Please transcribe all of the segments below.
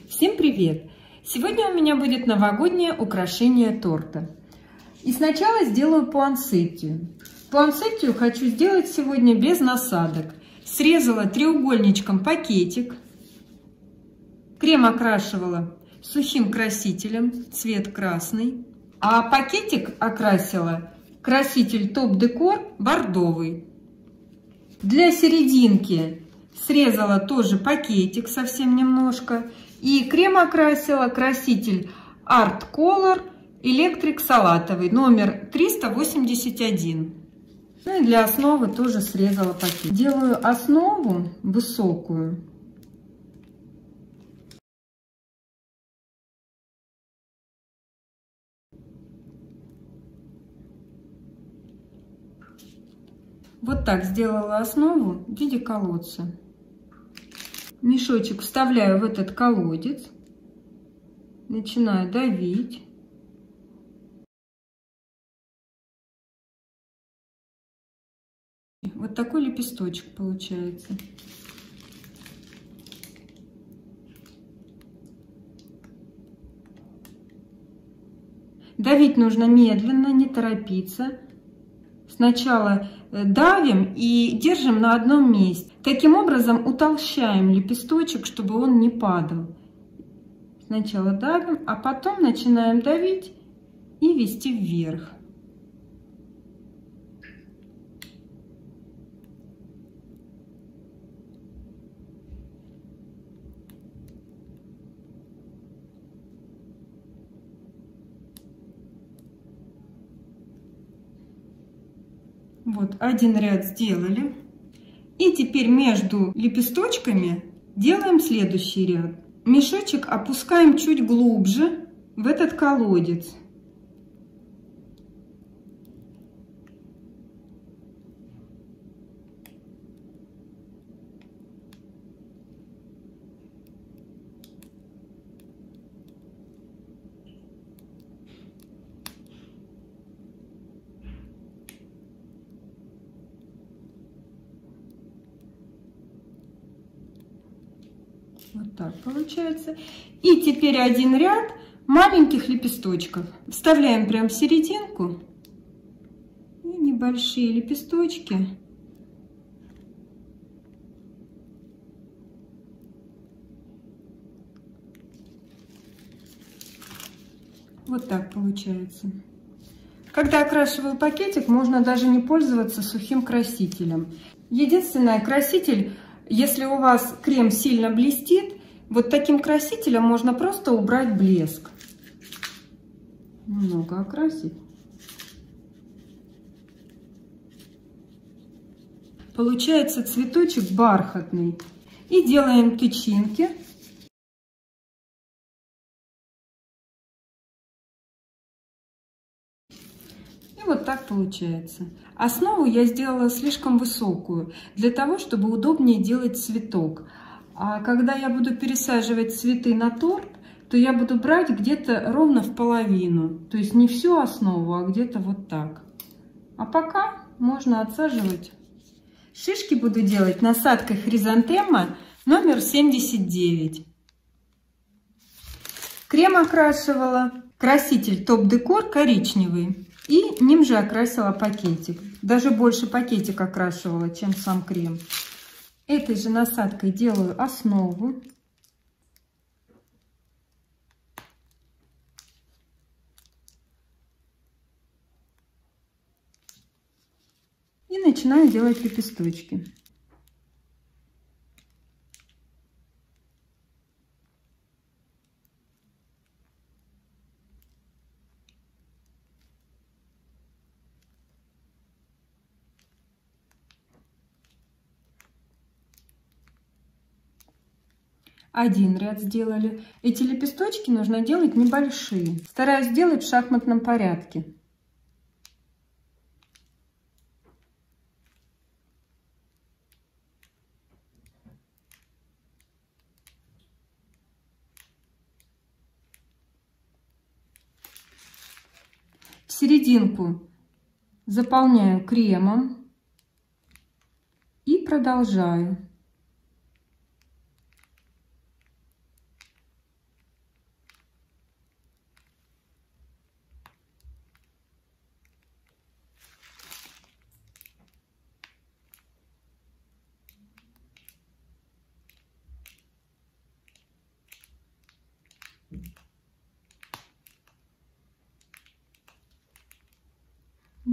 Всем привет! Сегодня у меня будет новогоднее украшение торта. И сначала сделаю пуансеттию. Пуансеттию хочу сделать сегодня без насадок. Срезала треугольничком пакетик. Крем окрашивала сухим красителем, цвет красный. А пакетик окрасила краситель Топ Декор бордовый. Для серединки срезала тоже пакетик совсем немножко. И крем окрасила краситель Art Color Electric салатовый номер 381. Ну и для основы тоже срезала пакет. Делаю основу высокую. Вот так сделала основу в виде колодца. Мешочек вставляю в этот колодец. Начинаю давить. Вот такой лепесточек получается. Давить нужно медленно, не торопиться. Сначала давим и держим на одном месте. Таким образом утолщаем лепесточек, чтобы он не падал. Сначала давим, а потом начинаем давить и вести вверх. Вот один ряд сделали. И теперь между лепесточками делаем следующий ряд. Мешочек опускаем чуть глубже в этот колодец. Вот так получается. И теперь один ряд маленьких лепесточков. Вставляем прям в серединку. И небольшие лепесточки. Вот так получается. Когда окрашиваю пакетик, можно даже не пользоваться сухим красителем. Единственное, краситель... Если у вас крем сильно блестит, вот таким красителем можно просто убрать блеск. Немного окрасить. Получается цветочек бархатный. И делаем тычинки. Вот так получается. Основу я сделала слишком высокую, для того, чтобы удобнее делать цветок. А когда я буду пересаживать цветы на торт, то я буду брать где-то ровно в половину. То есть не всю основу, а где-то вот так. А пока можно отсаживать. Шишки буду делать насадкой хризантема номер 79. Крем окрашивала краситель Топ Декор коричневый. И ним же окрасила пакетик. Даже больше пакетик окрашивала, чем сам крем. Этой же насадкой делаю основу. И начинаю делать лепесточки. Один ряд сделали. Эти лепесточки нужно делать небольшие. Стараюсь делать в шахматном порядке. В серединку заполняю кремом и продолжаю.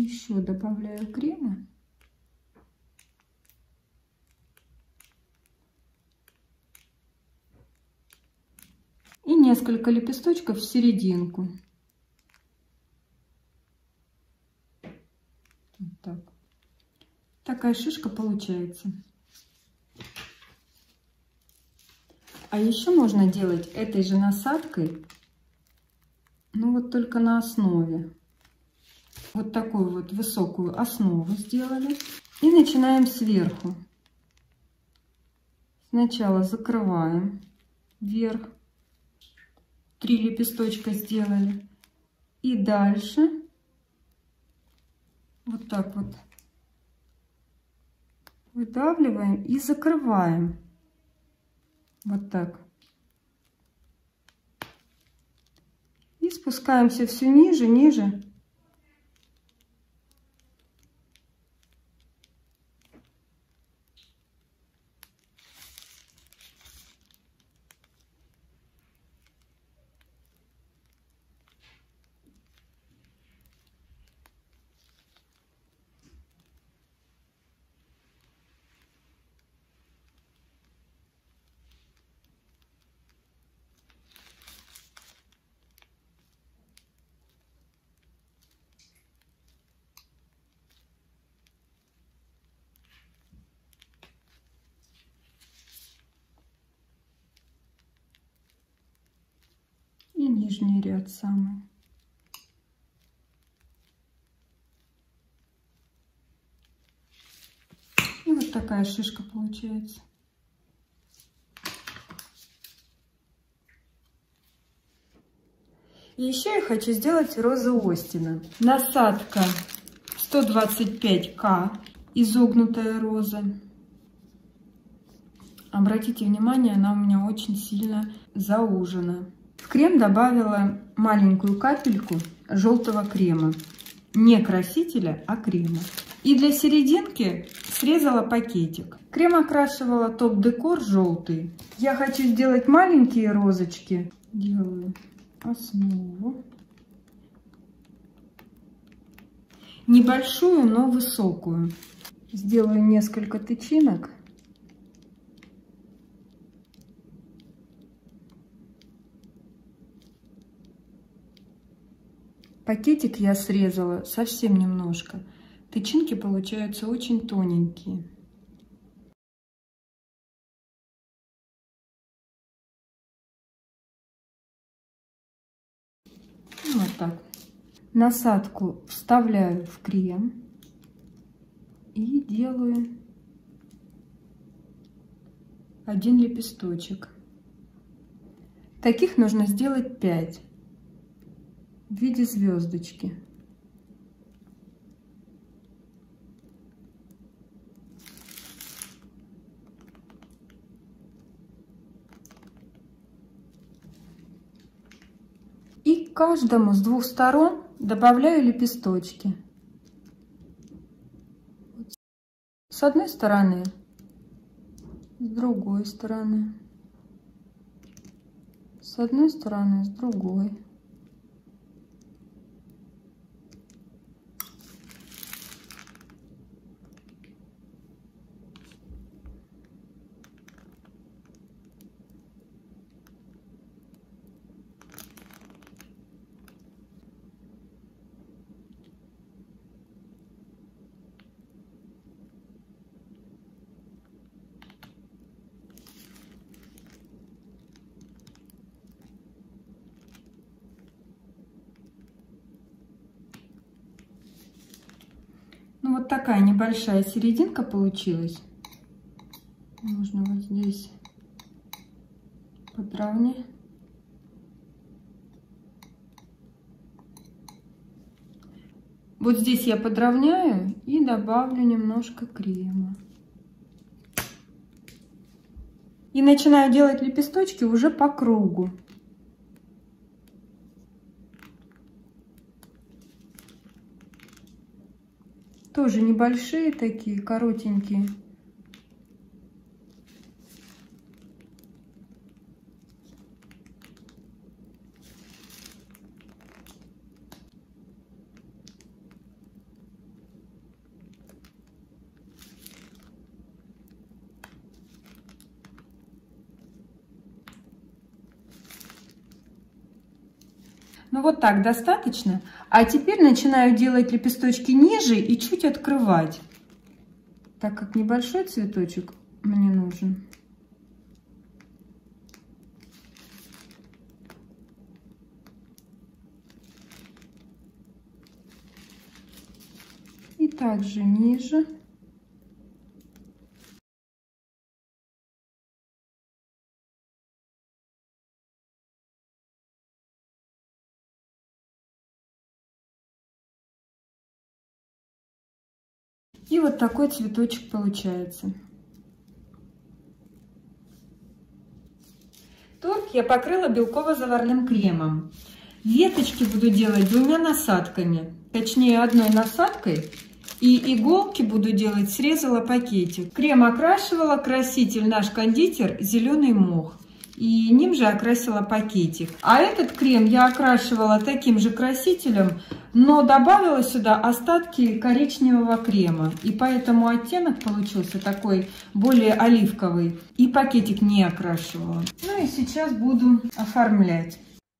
Еще добавляю крема. И несколько лепесточков в серединку. Вот так. Такая шишка получается. А еще можно делать этой же насадкой, ну вот только на основе. Вот такую вот высокую основу сделали. И начинаем сверху. Сначала закрываем вверх. 3 лепесточка сделали. И дальше вот так вот выдавливаем и закрываем. Вот так. И спускаемся все ниже, ниже. И нижний ряд самый. И вот такая шишка получается. И еще я хочу сделать розы Остина. Насадка 125К, изогнутая роза. Обратите внимание, она у меня очень сильно заужена. В крем добавила маленькую капельку желтого крема. Не красителя, а крема. И для серединки срезала пакетик. Крем окрашивала топ-декор желтый. Я хочу сделать маленькие розочки. Делаю основу. Небольшую, но высокую. Сделаю несколько тычинок. Пакетик я срезала совсем немножко. Тычинки получаются очень тоненькие. Вот так. Насадку вставляю в крем и делаю один лепесточек. Таких нужно сделать 5 в виде звездочки. И каждому с 2 сторон добавляю лепесточки. С одной стороны, с другой стороны, с одной стороны, с другой. Ну, вот такая небольшая серединка получилась. Можно вот здесь подровнять. Вот здесь я подровняю и добавлю немножко крема. И начинаю делать лепесточки уже по кругу. Тоже небольшие такие, коротенькие. Ну вот так достаточно. А теперь начинаю делать лепесточки ниже и чуть открывать, так как небольшой цветочек мне нужен. И также ниже. И вот такой цветочек получается. Торт я покрыла белково-заварным кремом. Веточки буду делать двумя насадками, точнее одной насадкой. И иголки буду делать, срезала пакетик. Крем окрашивала, краситель наш кондитер зеленый мох. И ним же окрасила пакетик. А этот крем я окрашивала таким же красителем, но добавила сюда остатки коричневого крема. И поэтому оттенок получился такой более оливковый. И пакетик не окрашивала. Ну и сейчас буду оформлять.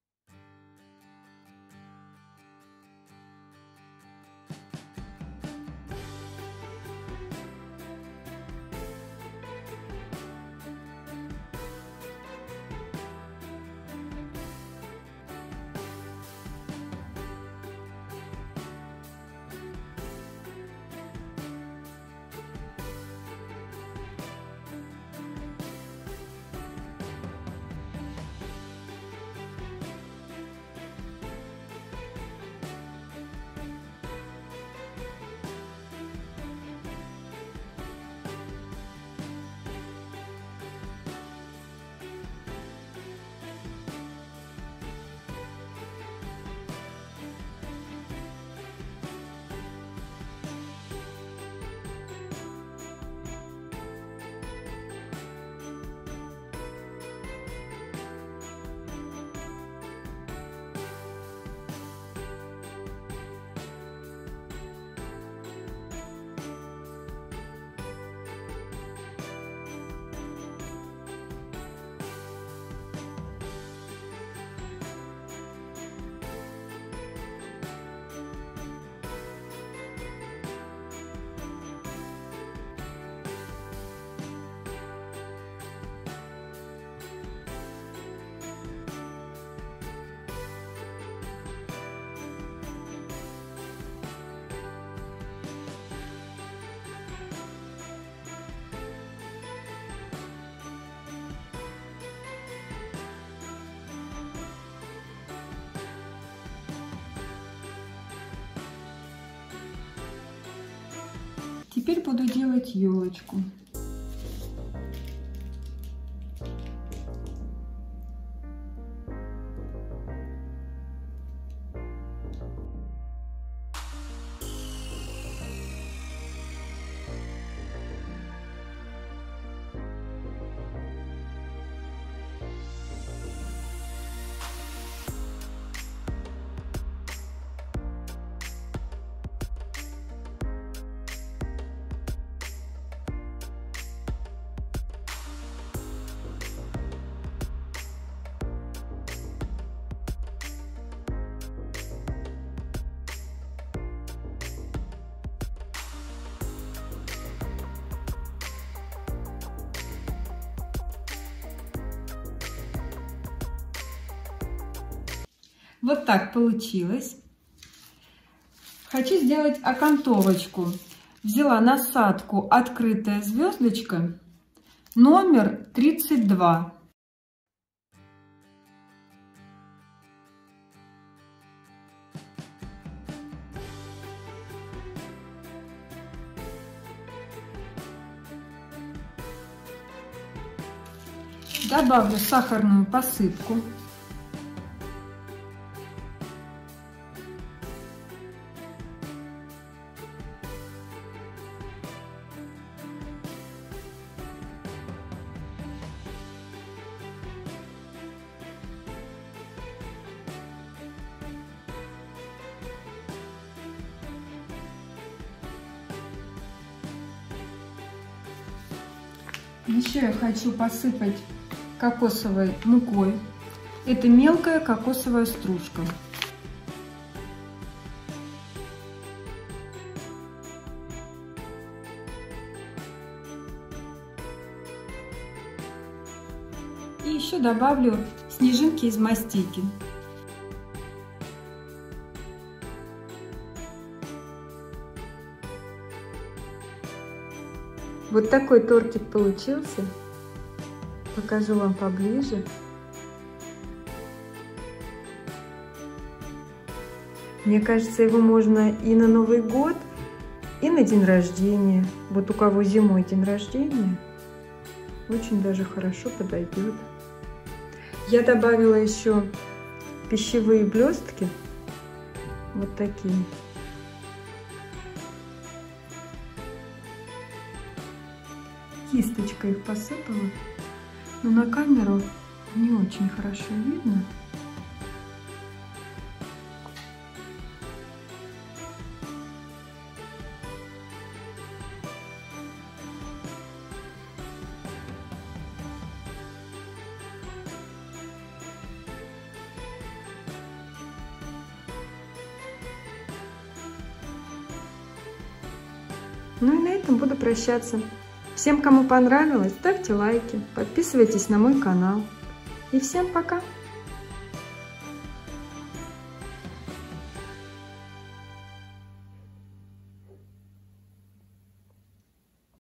Теперь буду делать елочку. Вот так получилось. Хочу сделать окантовочку. Взяла насадку «Открытая звездочка» номер 32. Добавлю сахарную посыпку. Еще я хочу посыпать кокосовой мукой. Это мелкая кокосовая стружка. добавлю снежинки из мастики. Вот такой тортик получился. Покажу вам поближе. Мне кажется, его можно и на Новый год, и на день рождения. Вот у кого зимой день рождения, очень даже хорошо подойдет. Я добавила еще пищевые блестки. Вот такие. Кисточкой их посыпала, но на камеру не очень хорошо видно. Ну и на этом буду прощаться. Всем, кому понравилось, ставьте лайки, подписывайтесь на мой канал. И всем пока!